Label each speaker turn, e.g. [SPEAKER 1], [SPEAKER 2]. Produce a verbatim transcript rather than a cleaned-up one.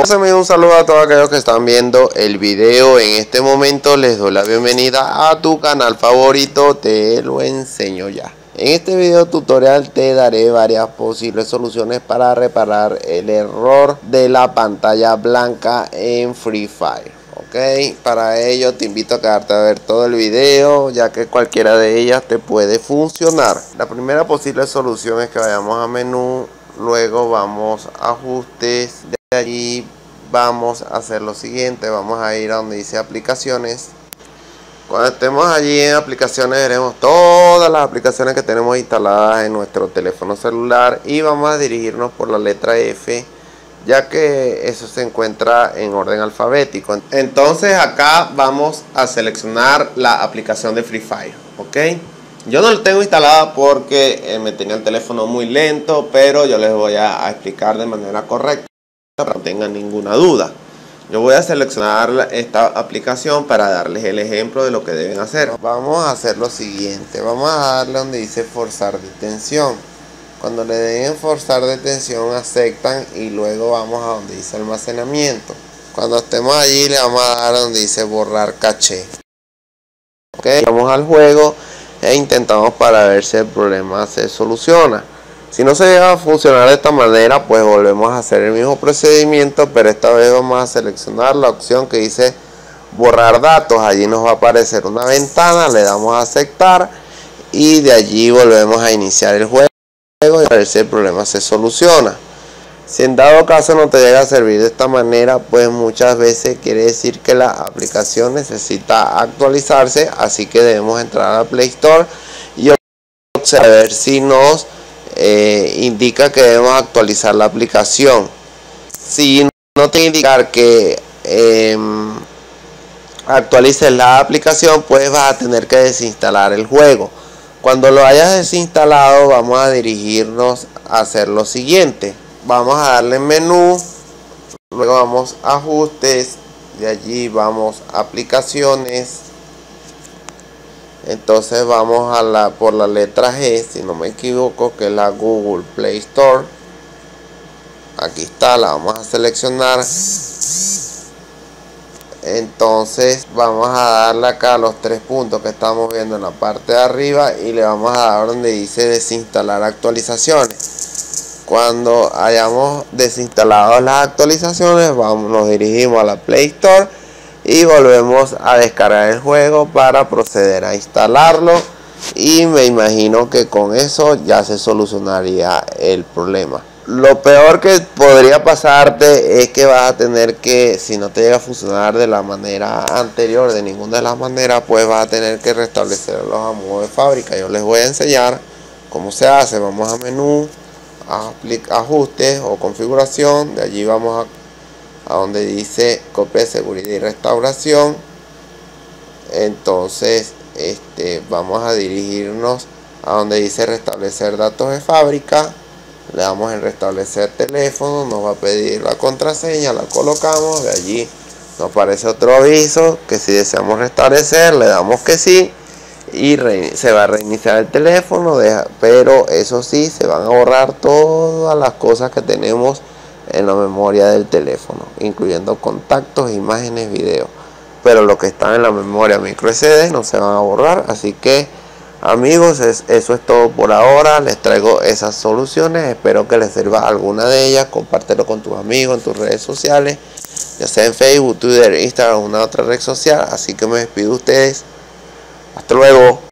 [SPEAKER 1] Un saludo a todos aquellos que están viendo el video en este momento. Les doy la bienvenida a tu canal favorito, Te Lo Enseño Ya. En este video tutorial te daré varias posibles soluciones para reparar el error de la pantalla blanca en Free Fire. Ok, para ello te invito a quedarte a ver todo el video, ya que cualquiera de ellas te puede funcionar. La primera posible solución es que vayamos a menú, luego vamos a ajustes, de allí vamos a hacer lo siguiente, vamos a ir a donde dice aplicaciones. Cuando estemos allí en aplicaciones veremos todas las aplicaciones que tenemos instaladas en nuestro teléfono celular y vamos a dirigirnos por la letra F, ya que eso se encuentra en orden alfabético. Entonces acá vamos a seleccionar la aplicación de Free Fire, ok. Yo no lo tengo instalada porque eh, me tenía el teléfono muy lento, pero yo les voy a, a explicar de manera correcta para que no tengan ninguna duda. Yo voy a seleccionar esta aplicación para darles el ejemplo de lo que deben hacer. Vamos a hacer lo siguiente, vamos a darle donde dice forzar detención. Cuando le den en forzar detención aceptan y luego vamos a donde dice almacenamiento. Cuando estemos allí le vamos a dar donde dice borrar caché. Ok, vamos al juego e intentamos para ver si el problema se soluciona. Si no se llega a funcionar de esta manera, pues volvemos a hacer el mismo procedimiento, pero esta vez vamos a seleccionar la opción que dice borrar datos. Allí nos va a aparecer una ventana, le damos a aceptar y de allí volvemos a iniciar el juego y a ver si el problema se soluciona. Si en dado caso no te llega a servir de esta manera, pues muchas veces quiere decir que la aplicación necesita actualizarse, así que debemos entrar a la Play Store y observar si nos eh, indica que debemos actualizar la aplicación. Si no te indica que eh, actualices la aplicación, pues vas a tener que desinstalar el juego. Cuando lo hayas desinstalado, vamos a dirigirnos a hacer lo siguiente. Vamos a darle en menú, luego vamos a ajustes, de allí vamos a aplicaciones. Entonces vamos a la por la letra G, si no me equivoco, que es la Google Play Store. Aquí está, la vamos a seleccionar. Entonces vamos a darle acá a los tres puntos que estamos viendo en la parte de arriba y le vamos a dar donde dice desinstalar actualizaciones. Cuando hayamos desinstalado las actualizaciones, vamos, nos dirigimos a la Play Store y volvemos a descargar el juego para proceder a instalarlo, y me imagino que con eso ya se solucionaría el problema. Lo peor que podría pasarte es que vas a tener que, si no te llega a funcionar de la manera anterior, de ninguna de las maneras, pues vas a tener que restablecerlos a modo de fábrica. Yo les voy a enseñar cómo se hace. Vamos a menú, a ajustes o configuración, de allí vamos a, a donde dice copia de seguridad y restauración. Entonces este, vamos a dirigirnos a donde dice restablecer datos de fábrica. Le damos en restablecer teléfono, nos va a pedir la contraseña, la colocamos, de allí nos aparece otro aviso que si deseamos restablecer le damos que sí y se va a reiniciar el teléfono, deja, pero eso sí, se van a borrar todas las cosas que tenemos en la memoria del teléfono, incluyendo contactos, imágenes, videos, pero lo que está en la memoria micro S D no se van a borrar. Así que amigos, es, eso es todo por ahora. Les traigo esas soluciones, espero que les sirva alguna de ellas. Compártelo con tus amigos en tus redes sociales, ya sea en Facebook, Twitter, Instagram o una otra red social. Así que me despido de ustedes, hasta luego.